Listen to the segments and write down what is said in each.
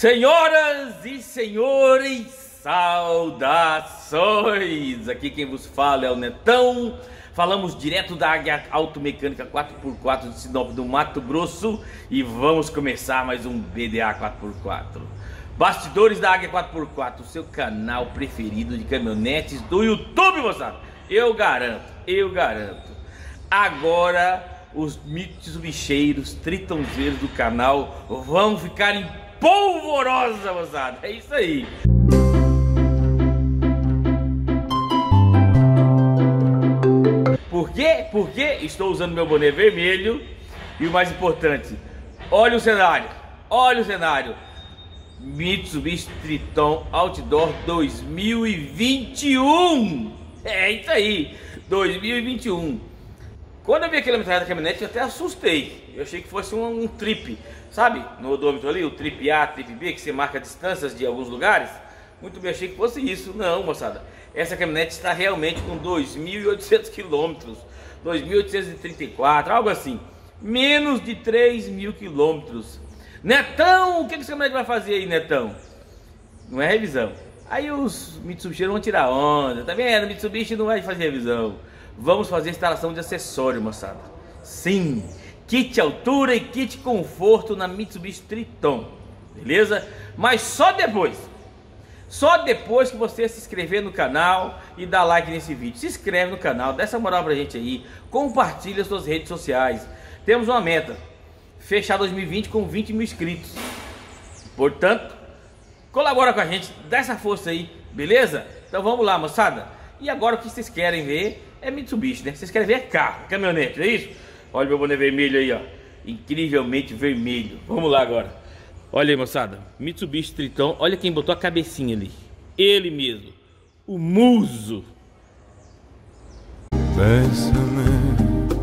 Senhoras e senhores, saudações! Aqui quem vos fala é o Netão. Falamos direto da Águia Automecânica 4x4 de Sinop do Mato Grosso e vamos começar mais um BDA 4x4. Bastidores da Águia 4x4, o seu canal preferido de caminhonetes do YouTube, moçada. Eu garanto. Agora os mitos bicheiros, tritonzeiros do canal vão ficar em polvorosa, moçada. É isso aí. Por quê? Porque estou usando meu boné vermelho. E o mais importante, olha o cenário. Mitsubishi Triton Outdoor 2021. É isso aí, 2021. Quando eu vi a quilometragem da caminhonete, eu até assustei. Eu achei que fosse um trip, sabe? No odômetro ali, o trip A, trip B, que você marca distâncias de alguns lugares. Muito bem, achei que fosse isso. Não, moçada. Essa caminhonete está realmente com 2.800 quilômetros, 2.834, algo assim. Menos de 3.000 quilômetros. Netão, o que essa caminhonete vai fazer aí, Netão? Não é revisão. Aí os Mitsubishi vão tirar onda, tá vendo? Mitsubishi não vai fazer revisão. Vamos fazer instalação de acessório, moçada. Sim, kit altura e kit conforto na Mitsubishi Triton, beleza? Mas só depois que você se inscrever no canal e dar like nesse vídeo. Se inscreve no canal, dá essa moral pra gente aí, compartilha as suas redes sociais. Temos uma meta, fechar 2020 com 20 mil inscritos. Portanto, colabora com a gente, dá essa força aí, beleza? Então vamos lá, moçada. E agora o que vocês querem ver é Mitsubishi, né? Vocês querem ver carro, caminhonete, não é isso? Olha meu boné vermelho aí, ó. Incrivelmente vermelho. Vamos lá agora. Olha aí, moçada. Mitsubishi Triton. Olha quem botou a cabecinha ali. Ele mesmo. O Muso. Bésame,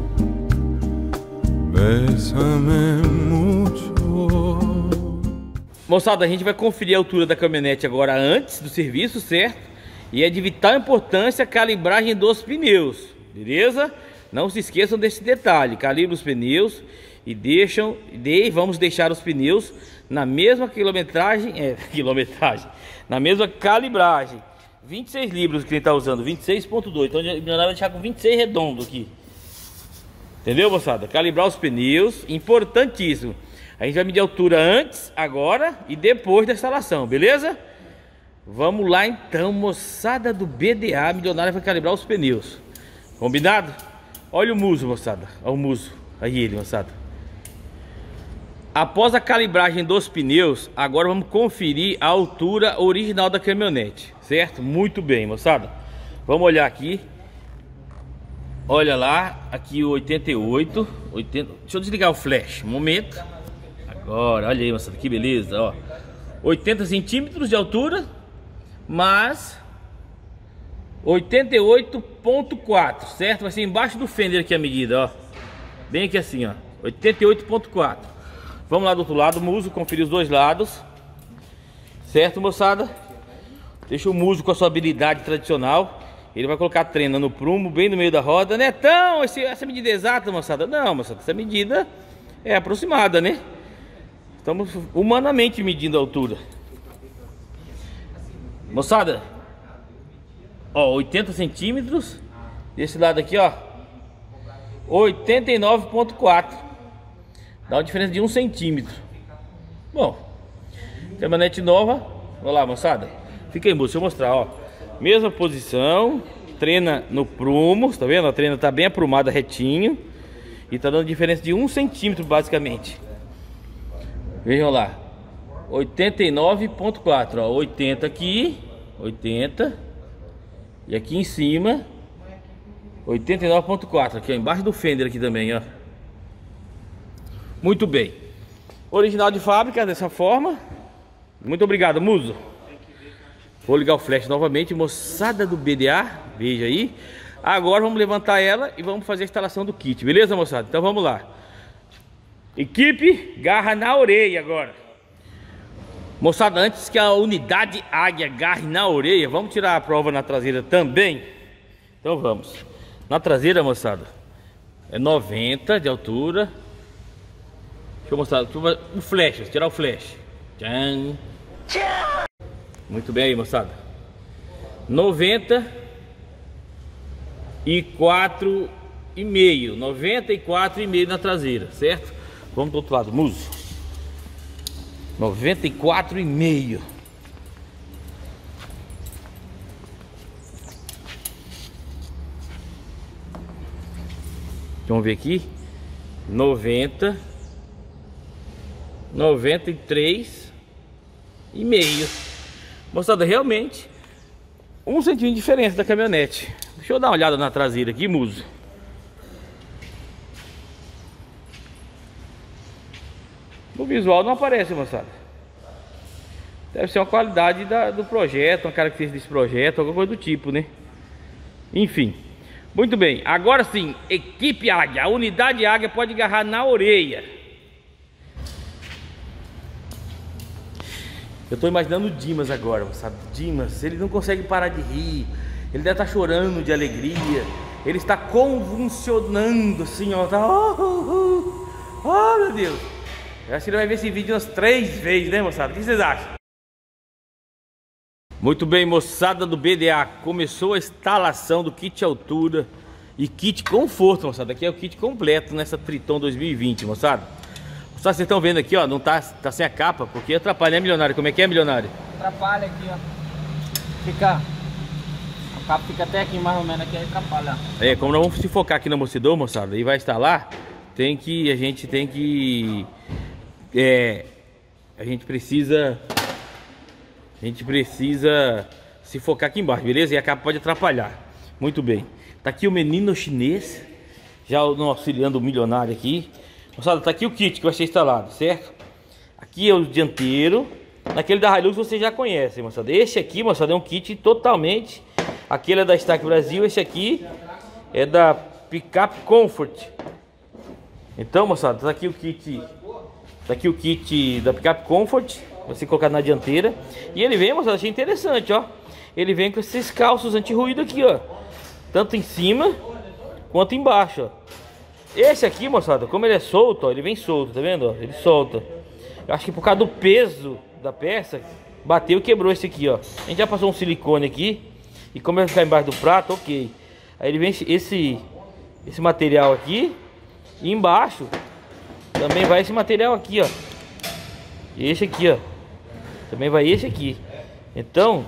bésame mucho. Moçada, a gente vai conferir a altura da caminhonete agora antes do serviço, certo? E é de vital importância a calibragem dos pneus, beleza? Não se esqueçam desse detalhe. Calibre os pneus e vamos deixar os pneus na mesma na mesma calibragem. 26 libras que ele está usando, 26.2. Então ele vai deixar com 26 redondo aqui. Entendeu, moçada? Calibrar os pneus, importantíssimo. A gente vai medir a altura antes, agora e depois da instalação, beleza? Vamos lá então, moçada do BDA, a milionária vai calibrar os pneus. Combinado? Olha o Muso, moçada. Olha o Muso. Aí ele, moçada. Após a calibragem dos pneus, agora vamos conferir a altura original da caminhonete, certo? Muito bem, moçada. Vamos olhar aqui. Olha lá, aqui o 88. Deixa eu desligar o flash, um momento. Agora, olha aí, moçada, que beleza, ó. 80 centímetros de altura, mas 88.4, certo? Vai ser embaixo do fender aqui a medida, ó. Bem aqui assim, ó. 88.4. Vamos lá do outro lado, Muso, conferir os dois lados. Certo, moçada? Deixa o Muso com a sua habilidade tradicional. Ele vai colocar a trena no prumo, bem no meio da roda. Netão, essa medida é exata, moçada? Não, moçada, essa medida é aproximada, né? Estamos humanamente medindo a altura. Moçada, ó, 80 centímetros. Desse lado aqui, ó, 89.4. Dá uma diferença de 1 centímetro. Bom, caminhonete nova. Olha lá, moçada. Fica aí, moço, deixa eu mostrar, ó. Mesma posição. Trena no prumo, tá vendo? A trena tá bem aprumada, retinho. E tá dando diferença de 1 centímetro, basicamente. Vejam lá, 89.4, ó, 80 aqui, 80, e aqui em cima, 89.4, aqui ó, embaixo do fender aqui também, ó. Muito bem, original de fábrica, dessa forma. Muito obrigado, Muso. Vou ligar o flash novamente, moçada do BDA, veja aí. Agora vamos levantar ela e vamos fazer a instalação do kit, beleza, moçada? Então vamos lá. Equipe, garra na orelha agora. Moçada, antes que a unidade Águia garre na orelha, vamos tirar a prova na traseira também. Então vamos. Na traseira, moçada, é 90 de altura. Deixa eu mostrar o flash, tirar o flash. Tchan. Muito bem aí, moçada. 94,5 na traseira, certo? Vamos do outro lado, muso. 94,5. Vamos ver aqui. 90, 93,5. Moçada, realmente 1 centímetro de diferença da caminhonete. Deixa eu dar uma olhada na traseira aqui, muso. No visual não aparece, moçada. Deve ser uma qualidade do projeto, uma característica desse projeto, alguma coisa do tipo, né? Enfim. Muito bem, agora sim, equipe Águia. A unidade Águia pode agarrar na orelha. Eu tô imaginando o Dimas agora, sabe? Dimas, ele não consegue parar de rir. Ele deve estar chorando de alegria. Ele está convulsionando assim, ó. Tá... Oh, meu Deus. Eu acho que ele vai ver esse vídeo umas 3 vezes, né, moçada? O que vocês acham? Muito bem, moçada do BDA. Começou a instalação do kit altura e kit conforto, moçada. Aqui é o kit completo nessa Triton 2020, moçada. Só vocês estão vendo aqui, ó, não tá sem a capa, porque atrapalha, né, milionário? Como é que é, milionário? Atrapalha aqui, ó. Fica... A capa fica até aqui, mais ou menos, aqui, aí atrapalha. É, como nós vamos se focar aqui no amortecedor, moçada, e vai instalar, a gente precisa se focar aqui embaixo, beleza? E a capa pode atrapalhar. Muito bem. Tá aqui o menino chinês, já auxiliando o milionário aqui. Moçada, tá aqui o kit que vai ser instalado, certo? Aqui é o dianteiro. Naquele da Hilux você já conhece, moçada. Esse aqui, moçada, é um kit totalmente... Aquele é da Stark Brasil, esse aqui é da Pickup Comfort. Então, moçada, tá aqui o kit... Tá aqui o kit da Pickup Comfort. Você colocar na dianteira. E ele vem, moçada, achei interessante, ó. Ele vem com esses calços anti-ruído aqui, ó. Tanto em cima quanto embaixo, ó. Esse aqui, moçada, como ele é solto, ó, ele vem solto, tá vendo? Ó, ele solta. Eu acho que por causa do peso da peça, bateu e quebrou esse aqui, ó. A gente já passou um silicone aqui. E como ele vai ficar embaixo do prato, ok. Aí ele vem esse material aqui. E embaixo também vai esse material aqui, ó. E esse aqui, ó. Também vai esse aqui. Então,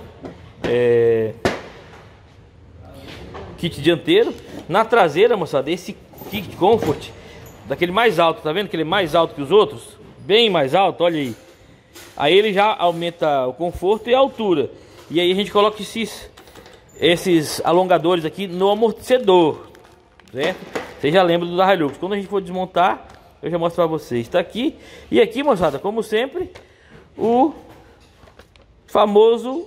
kit dianteiro. Na traseira, moçada, esse kit comfort, daquele mais alto, tá vendo? Aquele mais alto que os outros, bem mais alto, olha aí. Aí ele já aumenta o conforto e a altura. E aí a gente coloca esses alongadores aqui no amortecedor, certo? Vocês já lembram do da Hilux. Quando a gente for desmontar, eu já mostro pra vocês. Tá aqui. E aqui, moçada, como sempre, o famoso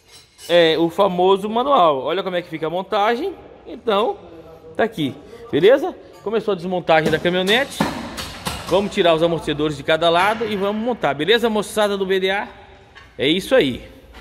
manual. Olha como é que fica a montagem. Então, tá aqui, beleza? Começou a desmontagem da caminhonete. Vamos tirar os amortecedores de cada lado e vamos montar, beleza, moçada do BDA? É isso aí.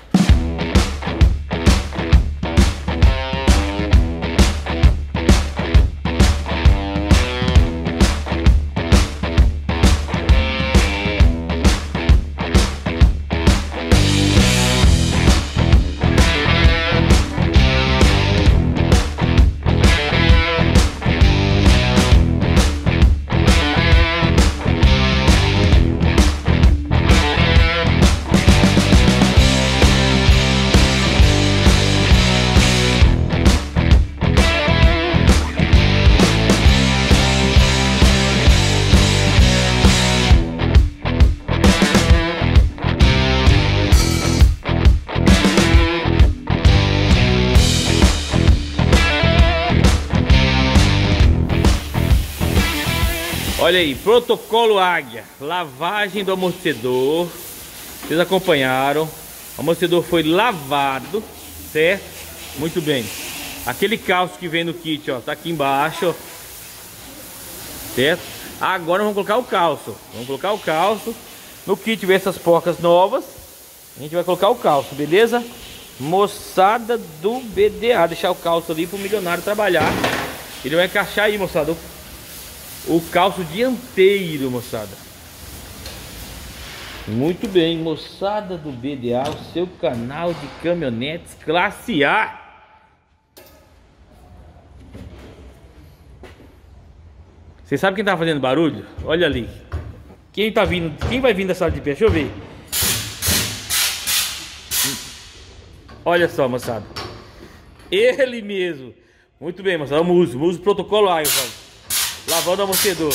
Olha aí, protocolo Águia, lavagem do amortecedor. Vocês acompanharam. O amortecedor foi lavado, certo? Muito bem. Aquele calço que vem no kit, ó, tá aqui embaixo, ó. Certo? Agora vamos colocar o calço. Vamos colocar o calço. No kit vem essas porcas novas. A gente vai colocar o calço, beleza? Moçada do BDA. Deixar o calço ali pro milionário trabalhar. Ele vai encaixar aí, moçada, o calço dianteiro, moçada. Muito bem, moçada do BDA, o seu canal de caminhonetes classe A. Você sabe quem tá fazendo barulho? Olha ali. Quem tá vindo? Quem vai vir da sala de pé? Deixa eu ver. Olha só, moçada. Ele mesmo. Muito bem, moçada. Vamos uso protocolo A, lavando o amortecedor.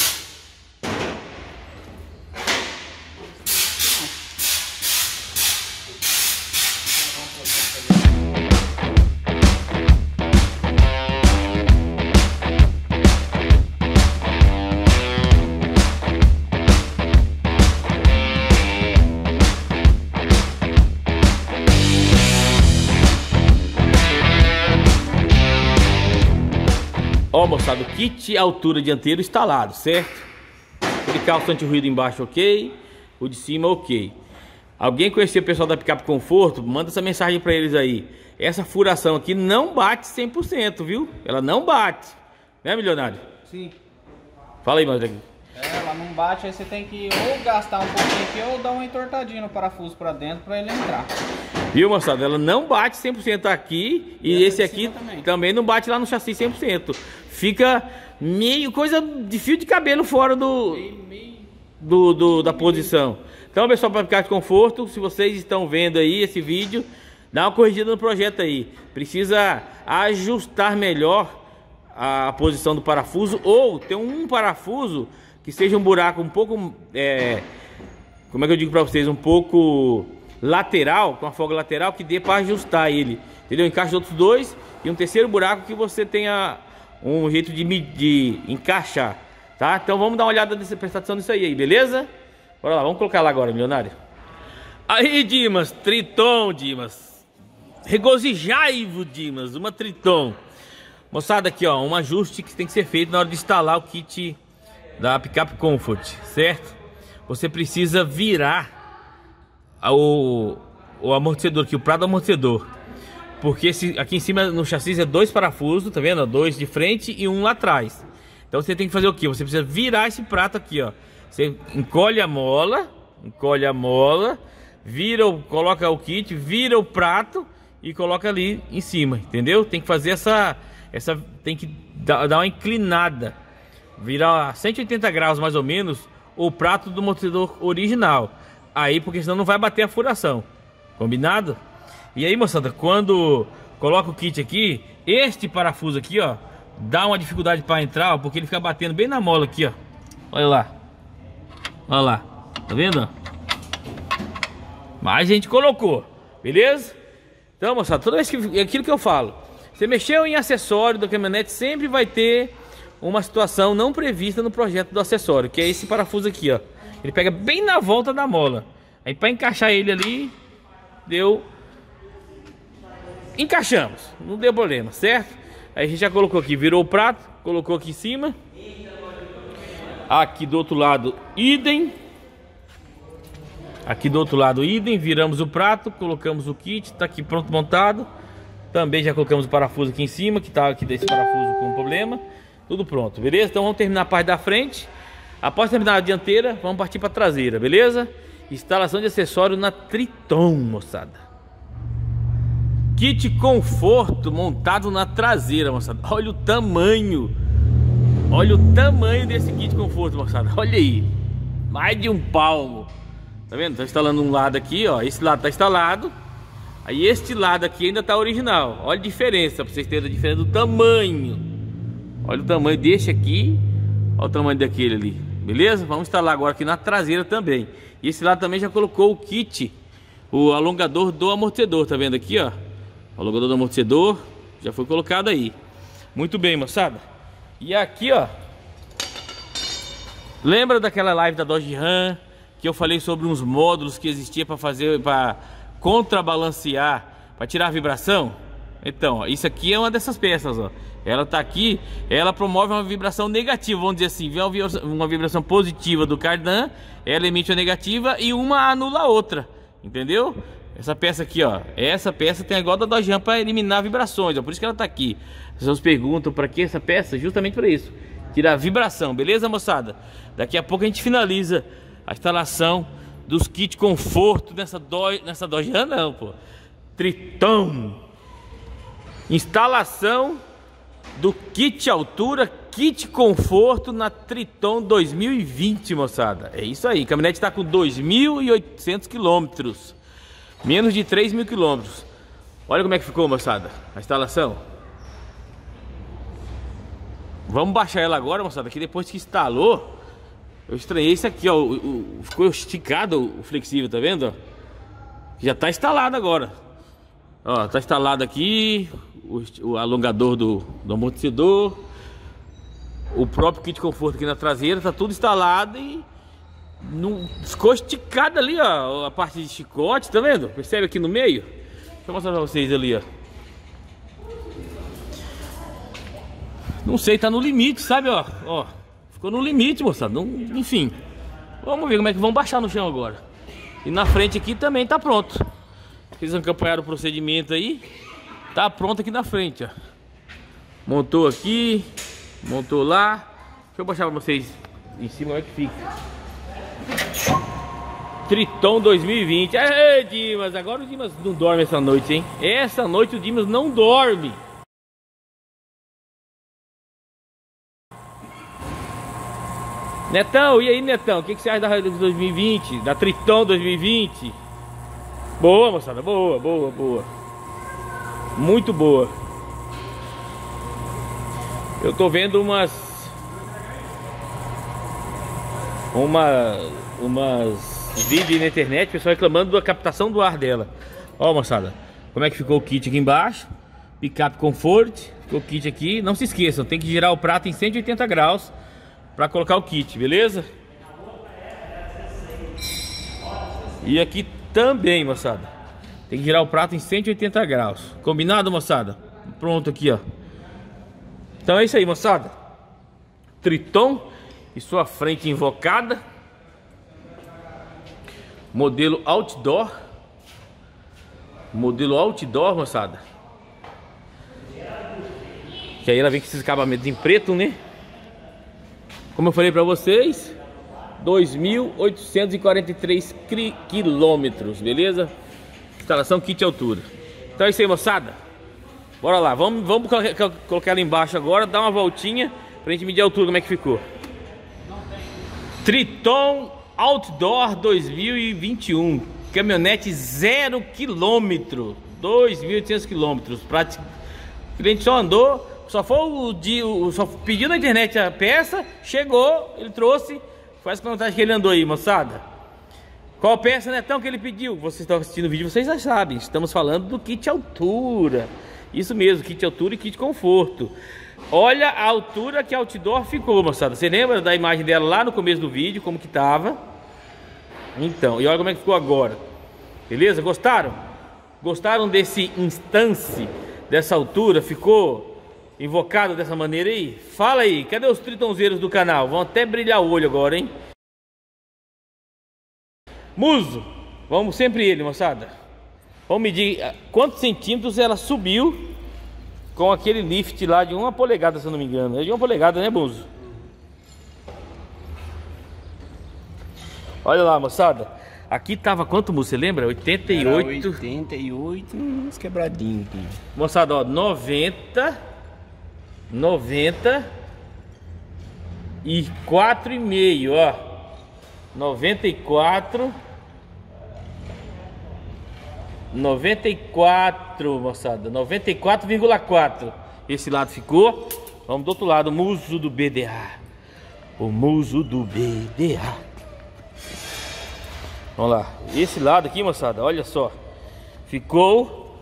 Ó, moçada, o kit altura dianteiro instalado, certo? Aquele calço anti-ruído embaixo, ok. O de cima, ok. Alguém conhecer o pessoal da Picape Conforto? Manda essa mensagem pra eles aí. Essa furação aqui não bate 100%, viu? Ela não bate. Né, milionário? Sim. Fala aí, mais aqui. Ela não bate, aí você tem que ou gastar um pouquinho aqui ou dar uma entortadinha no parafuso pra dentro pra ele entrar. Viu, moçada? Ela não bate 100% aqui. E esse aqui também não bate lá no chassi 100%. Fica meio coisa de fio de cabelo fora da posição. Então, pessoal, para ficar de conforto, se vocês estão vendo aí esse vídeo, dá uma corrigida no projeto aí. Precisa ajustar melhor a posição do parafuso, ou ter um parafuso que seja um buraco um pouco, como é que eu digo para vocês, um pouco lateral, com a folga lateral, que dê para ajustar ele, entendeu? Encaixe os outros dois e um terceiro buraco que você tenha um jeito de encaixar, tá? Então vamos dar uma olhada nessa prestação disso aí, beleza? Bora lá, vamos colocar lá agora, milionário. Aí, Dimas, Triton, Dimas. Regozijai-vos, Dimas, uma Triton. Moçada, aqui ó, um ajuste que tem que ser feito na hora de instalar o kit da Picape Comfort, certo? Você precisa virar o amortecedor aqui, o prato do amortecedor. Porque aqui em cima no chassi é dois parafusos, tá vendo? Dois de frente e um lá atrás. Então você tem que fazer o que? Você precisa virar esse prato aqui, ó. Você encolhe a mola, coloca o kit, vira o prato e coloca ali em cima, entendeu? Tem que fazer tem que dar uma inclinada, virar 180 graus mais ou menos o prato do amortecedor original. Aí, porque senão não vai bater a furação, combinado? E aí, moçada, quando coloca o kit aqui, este parafuso aqui, ó, dá uma dificuldade para entrar, ó, porque ele fica batendo bem na mola aqui, ó. Olha lá. Olha lá. Tá vendo? Mas a gente colocou, beleza? Então, moçada, toda vez que aquilo que eu falo, você mexeu em acessório da caminhonete, sempre vai ter uma situação não prevista no projeto do acessório, que é esse parafuso aqui, ó. Ele pega bem na volta da mola. Aí para encaixar ele ali, encaixamos, não deu problema, certo? Aí a gente já colocou aqui, virou o prato, colocou aqui em cima. Aqui do outro lado, idem. Aqui do outro lado, idem. Viramos o prato, colocamos o kit, tá aqui pronto montado. Também já colocamos o parafuso aqui em cima, que tá aqui desse parafuso com problema. Tudo pronto, beleza? Então vamos terminar a parte da frente. Após terminar a dianteira, vamos partir para a traseira, beleza? Instalação de acessório na Triton, moçada. Kit conforto montado na traseira, moçada. Olha o tamanho. Olha o tamanho desse kit conforto, moçada. Olha aí. Mais de um palmo. Tá vendo? Tá instalando um lado aqui, ó. Esse lado tá instalado. Aí este lado aqui ainda tá original. Olha a diferença, pra vocês terem a diferença do tamanho. Olha o tamanho desse aqui. Olha o tamanho daquele ali. Beleza? Vamos instalar agora aqui na traseira também. E esse lado também já colocou o kit, o alongador do amortecedor. Tá vendo aqui, ó? O alongador do amortecedor já foi colocado aí. Muito bem, moçada. E aqui, ó, lembra daquela live da Dodge Ram que eu falei sobre uns módulos que existia para fazer, para contrabalancear, para tirar a vibração? Então, ó, isso aqui é uma dessas peças, ó. Ela tá aqui, ela promove uma vibração negativa, vamos dizer assim, uma vibração positiva do cardan, ela emite uma negativa e uma anula a outra, entendeu? Essa peça aqui, ó, essa peça tem igual da Dodge Ram para eliminar vibrações, ó, por isso que ela tá aqui. As pessoas perguntam para que essa peça? Justamente para isso, tirar a vibração, beleza, moçada? Daqui a pouco a gente finaliza a instalação dos kits conforto nessa Dodge não, pô. Triton. Instalação do kit altura, kit conforto na Triton 2020, moçada. É isso aí, a caminhonete está com 2.800 quilômetros, menos de 3.000 quilômetros. Olha como é que ficou, moçada, a instalação. Vamos baixar ela agora, moçada, que depois que instalou, eu estranhei isso aqui, ó, ficou esticado o flexível, tá vendo? Já está instalado agora. Ó, tá instalado aqui o alongador do amortecedor, o próprio kit conforto aqui na traseira, tá tudo instalado e não ficou esticado ali, ó, a parte de chicote, tá vendo? Percebe aqui no meio? Deixa eu mostrar pra vocês ali, ó. Não sei, tá no limite, sabe, ó, ó, ficou no limite, moçada, não, enfim. Vamos ver como é que vão baixar no chão agora. E na frente aqui também tá pronto. Eles acompanharam o procedimento aí. Tá pronto aqui na frente, ó. Montou aqui, montou lá. Deixa eu baixar pra vocês em cima como é que fica. Triton 2020. Ei, Dimas, agora o Dimas não dorme essa noite, hein? Essa noite o Dimas não dorme. Netão, e aí, Netão? O que você acha da 2020? Da Triton 2020? Boa, moçada, boa, boa, boa. Muito boa. Eu tô vendo umas vídeos na internet, pessoal reclamando da captação do ar dela. Ó, moçada, como é que ficou o kit aqui embaixo. Picape Comfort, ficou o kit aqui. Não se esqueçam, tem que girar o prato em 180 graus para colocar o kit, beleza? E aqui também, moçada, tem que girar o prato em 180 graus. Combinado, moçada? Pronto aqui, ó. Então é isso aí, moçada. Triton e sua frente invocada. Modelo outdoor. Modelo outdoor, moçada. Que aí ela vem com esses acabamentos em preto, né? Como eu falei pra vocês, 2.843 quilômetros, beleza? Instalação kit altura. Então é isso aí, moçada. Bora lá, vamos colocar ela embaixo agora, dar uma voltinha pra gente medir a altura, como é que ficou. Triton Outdoor 2021. Caminhonete 0 km, 2.800 km. O cliente só andou, só pediu na internet a peça, chegou, ele trouxe. Faz a contagem que ele andou aí, moçada. Qual peça, Netão, que ele pediu? Vocês estão assistindo o vídeo, vocês já sabem. Estamos falando do kit altura. Isso mesmo, kit altura e kit conforto. Olha a altura que a outdoor ficou, moçada. Você lembra da imagem dela lá no começo do vídeo, como que tava? Então, e olha como é que ficou agora. Beleza? Gostaram? Gostaram desse instance, dessa altura? Ficou invocado dessa maneira aí? Fala aí, cadê os tritonzeiros do canal? Vão até brilhar o olho agora, hein? Muso, vamos sempre ele, moçada. Vamos medir quantos centímetros ela subiu com aquele lift lá de 1 polegada, se eu não me engano. É de 1 polegada, né, Muso? Olha lá, moçada. Aqui tava quanto, Muso? Você lembra? 88. 88, uns quebradinhos aqui. Moçada, ó, 90 e 4,5, ó. 94, moçada, 94,4. Esse lado ficou. Vamos do outro lado, o muso do BDA. O muso do BDA. Vamos lá. Esse lado aqui, moçada, olha só. Ficou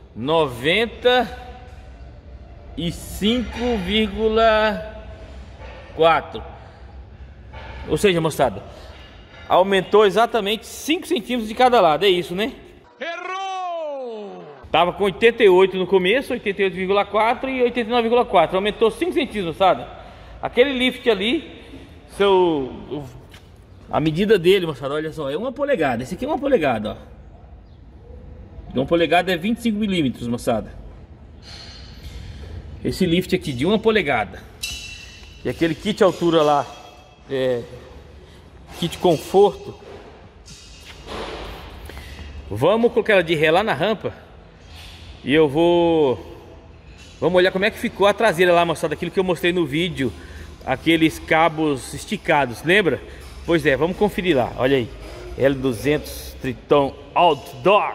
95,4. Ou seja, moçada, aumentou exatamente 5 centímetros de cada lado. É isso, né? Errou! Tava com 88 no começo, 88,4 e 89,4. Aumentou 5 centímetros, moçada. Aquele lift ali, a medida dele, moçada, olha só, é 1 polegada. Esse aqui é 1 polegada, ó. 1 polegada é 25 milímetros, moçada. Esse lift aqui de 1 polegada. E aquele kit altura lá, kit conforto, Vamos colocar ela de ré lá na rampa. E eu vou... Vamos olhar como é que ficou a traseira lá, moçada. Aquilo que eu mostrei no vídeo. Aqueles cabos esticados, lembra? Pois é, vamos conferir lá. Olha aí, L200 Triton Outdoor.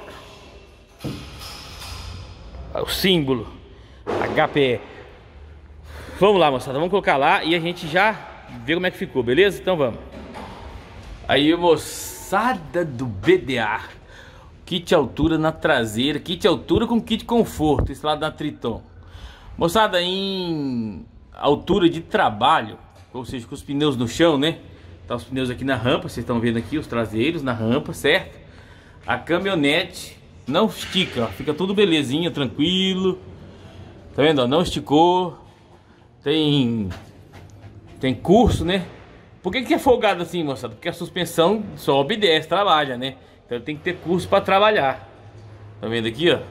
O símbolo HPE. Vamos lá, moçada, vamos colocar lá e a gente já vê como é que ficou, beleza? Então vamos. Aí, moçada do BDA, kit altura na traseira, kit altura com kit conforto, esse lado da Triton. Moçada, em altura de trabalho, ou seja, com os pneus no chão, né? Tá os pneus aqui na rampa, vocês estão vendo aqui os traseiros na rampa, certo? A caminhonete não estica, ó, fica tudo belezinha, tranquilo. Tá vendo, ó? Não esticou. Tem curso, né? Por que é folgado assim, moçada? Porque a suspensão sobe e desce, trabalha, né? Então tem que ter curso para trabalhar. Tá vendo aqui, ó?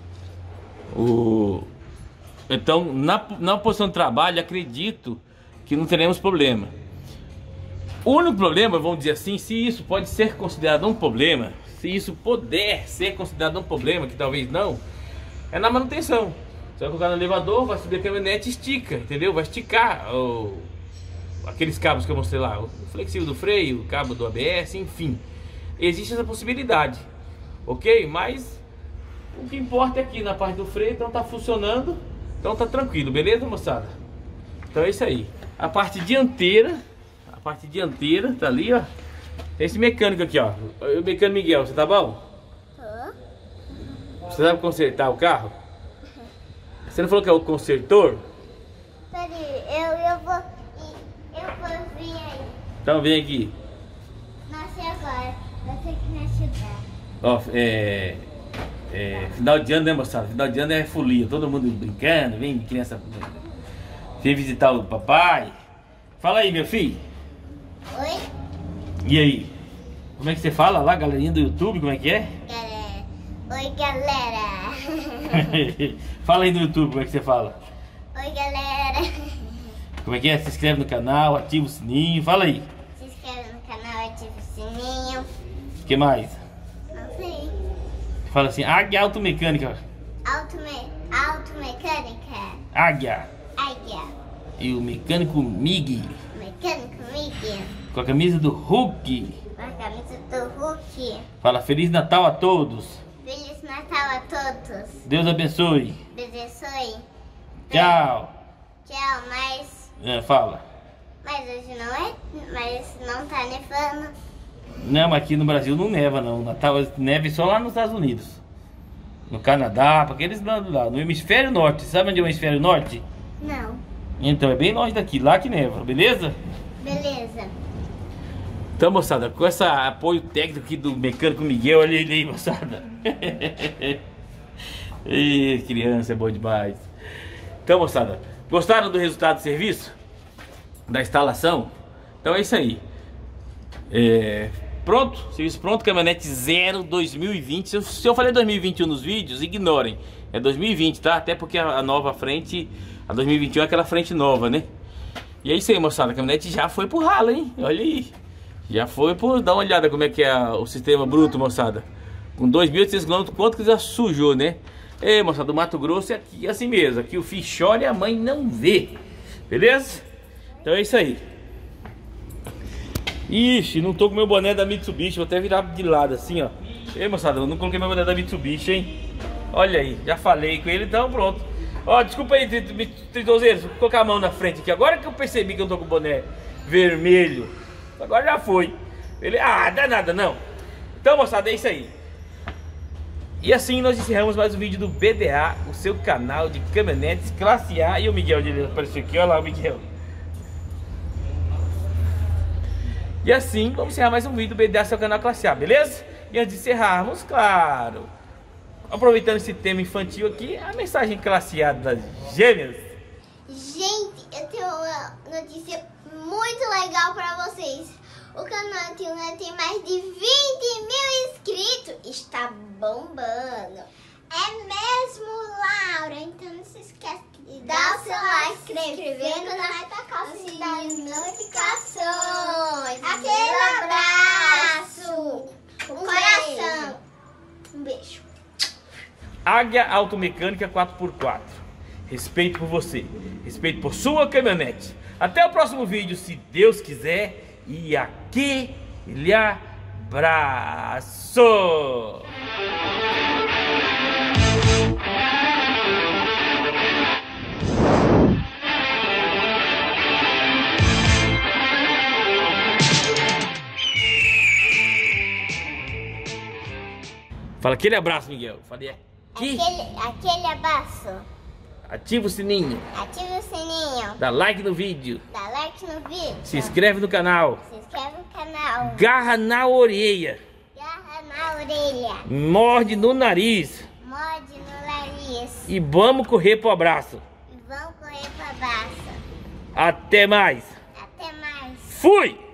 Então, na posição de trabalho, acredito que não teremos problema. O único problema, vamos dizer assim, se isso pode ser considerado um problema, se isso puder ser considerado um problema, que talvez não, é na manutenção. Você vai colocar no elevador, vai subir a caminhonete e estica, entendeu? Vai esticar aqueles cabos que eu mostrei lá, o flexível do freio, o cabo do ABS, enfim. Existe essa possibilidade, ok? Mas o que importa é aqui na parte do freio, então tá funcionando, então tá tranquilo, beleza, moçada? Então é isso aí. A parte dianteira tá ali, ó. Tem esse mecânico aqui, ó. O mecânico Miguel, você tá bom? Você sabe consertar o carro? Você não falou que é o consertor? Peraí, eu vou vir aí. Então vem aqui. Nasce agora, vai ter que me ajudar. Ó, final de ano, né, moçada? Final de ano é folia, todo mundo brincando, vem criança, vem visitar o papai. Fala aí, meu filho. Oi? E aí? Como é que você fala lá, galerinha do YouTube, como é que é? Galera. Oi, galera. Fala aí no YouTube, como é que você fala? Oi, galera. Como é que é? Se inscreve no canal, ativa o sininho, fala aí. Se inscreve no canal, ativa o sininho. O que mais? Não sei. Fala assim, Águia Automecânica. Automecânica. Águia. Águia. E o mecânico Mig. Mecânico Miguel. Com a camisa do Hulk. Com a camisa do Hulk. Fala Feliz Natal a todos. Feliz Natal a todos. Deus abençoe. Abençoe. Tchau. Tchau, mas Fala. hoje não é, mas não tá nevando. Não, mas aqui no Brasil não neva não. Natal neve só lá nos Estados Unidos. No Canadá, para aqueles lados lá. No hemisfério norte. Sabe onde é o hemisfério norte? Não. Então é bem longe daqui, lá que neva, beleza? Beleza. Então, moçada, com esse apoio técnico aqui do mecânico Miguel, olha ele aí, moçada. Ih, criança, é bom demais. Então, moçada, gostaram do resultado do serviço? Da instalação? Então é isso aí. Pronto, serviço pronto, caminhonete 0 2020. Se eu falei 2021 nos vídeos, ignorem. É 2020, tá? Até porque a nova frente, a 2021 é aquela frente nova, né? E é isso aí, moçada, a caminhonete já foi pro ralo, hein? Olha aí. Já foi por... Dá uma olhada como é que é o sistema bruto, moçada. Com 2.800 km, quanto que já sujou, né? Moçada, do Mato Grosso é aqui, assim mesmo. Aqui o filho chora e a mãe não vê. Beleza? Então é isso aí. Ixi, não tô com meu boné da Mitsubishi. Vou até virar de lado assim, ó. Moçada, eu não coloquei meu boné da Mitsubishi, hein? Olha aí, já falei com ele, então pronto. Ó, desculpa aí, tritãozeiro, vou colocar a mão na frente aqui. Agora que eu percebi que eu não tô com o boné vermelho. Agora já foi. Ele, dá nada não. Então, moçada, é isso aí. E assim nós encerramos mais um vídeo do BDA, o seu canal de caminhonetes classe A. E o Miguel, ele apareceu aqui, olha lá o Miguel. E assim, vamos encerrar mais um vídeo do BDA, seu canal classe A, beleza? E antes de encerrarmos, claro, aproveitando esse tema infantil aqui, a mensagem classe A das gêmeas. Gente, eu tenho uma notícia muito legal pra vocês. O canal tem mais de 20 mil inscritos. Está bombando. É mesmo, Laura? Então não se esquece de dar o seu like, se inscrever no canal e tocar o sininho de notificações. Aquele abraço. Um coração. Um beijo. Águia Automecânica 4x4. Respeito por você. Respeito por sua caminhonete. Até o próximo vídeo, se Deus quiser. E aquele abraço. Fala aquele abraço, Miguel. Falei aqui. Aquele abraço. Ativa o sininho. Ativa o sininho. Dá like no vídeo. Dá like no vídeo. Se inscreve no canal. Se inscreve no canal. Garra na orelha. Garra na orelha. Morde no nariz. Morde no nariz. E vamos correr pro abraço. E vamos correr pro abraço. Até mais. Até mais. Fui!